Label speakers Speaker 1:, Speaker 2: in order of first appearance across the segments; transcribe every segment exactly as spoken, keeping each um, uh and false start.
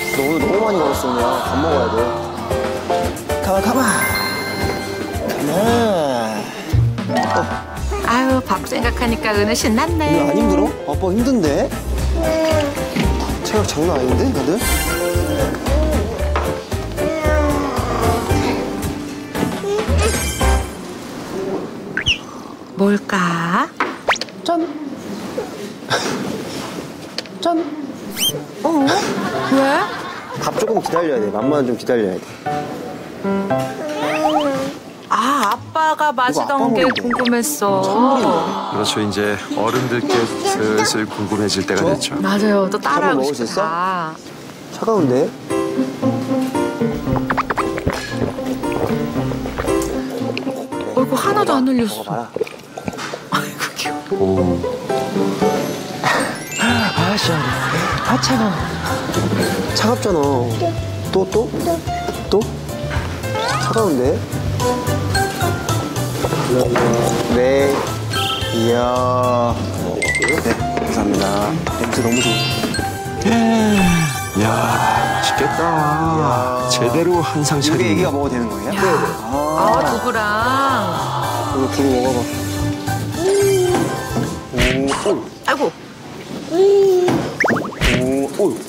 Speaker 1: 너 오늘 너무 많이 걸었어, 오늘. 밥 먹어야 돼. 가만, 가만. 가만. 어.
Speaker 2: 아유, 밥 생각하니까 은우 신났네.
Speaker 1: 오늘 안 힘들어? 아빠 힘든데? 체력 장난 아닌데, 다들?
Speaker 2: 뭘까?
Speaker 1: 짠! 짠!
Speaker 2: 어? 왜?
Speaker 1: 밥 조금 기다려야 돼. 맘만 좀 기다려야 돼.
Speaker 2: 아, 아빠가 마시던
Speaker 1: 아빠
Speaker 2: 게
Speaker 1: 먹는데.
Speaker 2: 궁금했어.
Speaker 3: 그렇죠. 이제 어른들께 슬슬 궁금해질 때가
Speaker 1: 저?
Speaker 3: 됐죠.
Speaker 2: 맞아요. 또 따라하고
Speaker 1: 먹을 수
Speaker 2: 싶다.
Speaker 1: 차가운데?
Speaker 2: 얼굴 하나도 안 흘렸어.
Speaker 1: 먹어봐라.
Speaker 2: 아이고, 귀여워.
Speaker 3: 오.
Speaker 1: 아, 시원해. 아, 차가워. 차갑잖아. 또, 또? 또? 차가운데? 네. 이야. 네, 감사합니다. 냄새 너무 좋아.
Speaker 3: 야, 맛있겠다. 제대로 한상
Speaker 1: 이게
Speaker 3: 차리네.
Speaker 1: 애기가 먹어도 되는 거예요? 네.
Speaker 2: 아, 두부랑.
Speaker 1: 이거 두고 먹어봐. 오, 오.
Speaker 2: 아이고.
Speaker 1: 오, 오.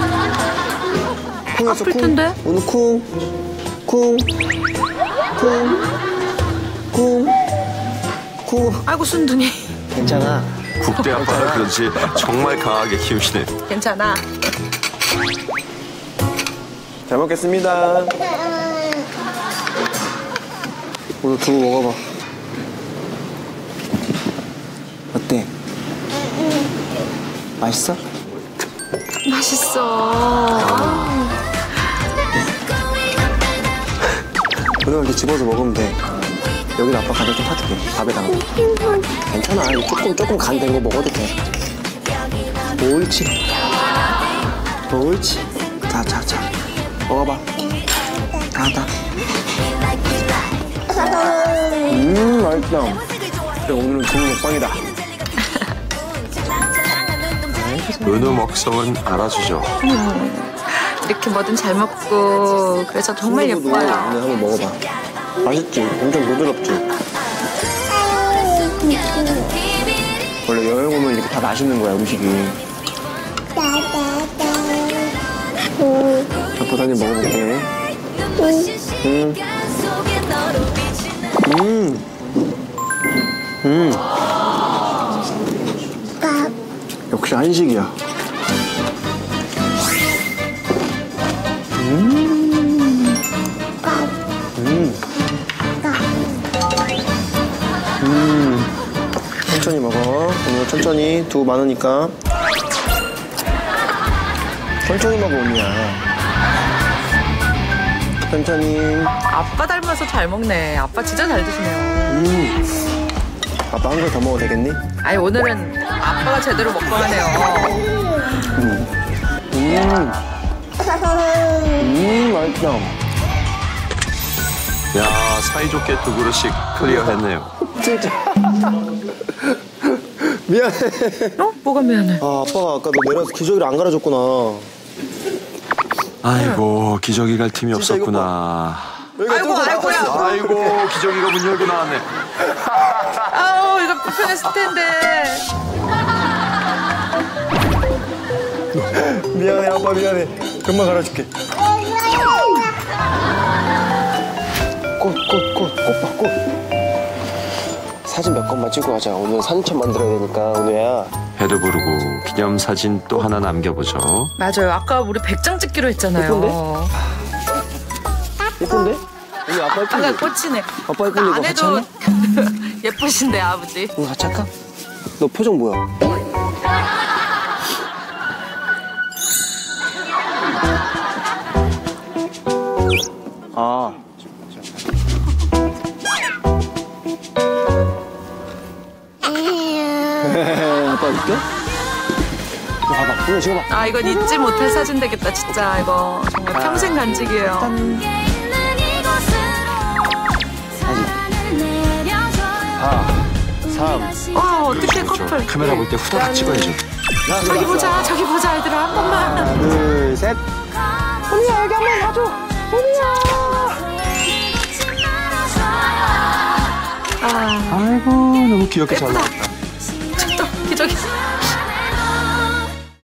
Speaker 1: 쿵했어,
Speaker 2: 아플 텐데?
Speaker 1: 오늘 쿵, 쿵, 쿵, 쿵, 쿵.
Speaker 2: 아이고, 순둥이.
Speaker 1: 괜찮아.
Speaker 3: 국대 아빠라 그런지 정말 강하게 키우시네.
Speaker 2: 괜찮아.
Speaker 1: 잘 먹겠습니다. 오늘 두부 먹어봐. 어때? 맛있어?
Speaker 2: 맛있어.
Speaker 1: 오늘 이렇게 집어서 먹으면 돼. 여기다 아빠 간을 좀 타줄게. 밥에다가. 괜찮아. 조금 조금 간 된 거 먹어도 돼. 옳지. 옳지. 자, 자, 자. 먹어봐. 다, 다. 음, 맛있다. 그래, 오늘은 좋은 먹방이다.
Speaker 3: 은우 먹성은 알아주죠.
Speaker 2: 이렇게 뭐든 잘 먹고 그래서 정말
Speaker 1: 두부도
Speaker 2: 예뻐요.
Speaker 1: 오늘 한번 먹어봐. 맛있지? 엄청 부드럽지? 원래 여행 오면 이렇게 다 맛있는 거야, 음식이. 닭보다님 먹어볼게. 음. 음. 음. 역시 한식이야. 음. 음. 음. 천천히 먹어. 오늘 천천히. 두부 많으니까. 천천히 먹어, 언니야. 천천히.
Speaker 2: 아빠 닮아서 잘 먹네. 아빠 진짜 잘 드시네요.
Speaker 1: 음. 아빠 한 그릇 더 먹어도 되겠니?
Speaker 2: 아니, 오늘은 아빠가 제대로 먹고 하네요.
Speaker 1: 음. 음. 음, 맛있다.
Speaker 3: 야, 사이좋게 두 그릇씩 클리어했네요.
Speaker 1: 진짜. 미안해.
Speaker 2: 어? 뭐가 미안해?
Speaker 1: 아, 아빠가 아까 너 내려서 기저귀를 안 갈아줬구나.
Speaker 3: 아이고, 기저귀 갈 틈이
Speaker 1: 진짜 이거
Speaker 3: 없었구나.
Speaker 2: 아이고, 아이고야.
Speaker 3: 아이고, 기저귀가 문 열고 나왔네.
Speaker 2: 아우, 이거 불편했을 텐데.
Speaker 1: 미안해, 아빠 미안해. 금방 갈아줄게. 꽃, 꽃, 꽃, 꽃 봐, 꽃. 사진 몇 건만 찍고 가자. 오늘 사진첩 만들어야 되니까, 은우야.
Speaker 3: 배도 부르고 기념사진 또 하나 남겨보죠.
Speaker 2: 맞아요. 아까 우리 백 장 찍기로 했잖아요.
Speaker 1: 예쁜데? 우리 아빠 예쁜데?
Speaker 2: 아까 꽂히네.
Speaker 1: 아빠 예쁜데 이거 같이
Speaker 2: 안에도
Speaker 1: 할래?
Speaker 2: 예쁘신데, 아버지.
Speaker 1: 우리 같이 할까? 너 표정 뭐야? 아. 아빠 웃겨? 이거 봐봐, 이거 지금 봐.
Speaker 2: 아, 이건 잊지 못할 사진 되겠다, 진짜. 이거 정말 평생 간직이에요.
Speaker 1: 사, 삼.
Speaker 2: 와, 어떻게
Speaker 3: 저
Speaker 2: 커플.
Speaker 3: 카메라 볼 때 후다닥 찍어야죠.
Speaker 2: 저기 보자, 저기 보자, 얘들아. 한 번만.
Speaker 1: 하나, 둘, 셋. 은희야 여기 한번 봐줘. 은희야.
Speaker 2: 아,
Speaker 3: 아이고 너무 귀엽게 잘
Speaker 2: 예쁘다.
Speaker 3: 나왔다.
Speaker 2: 저기, 저기.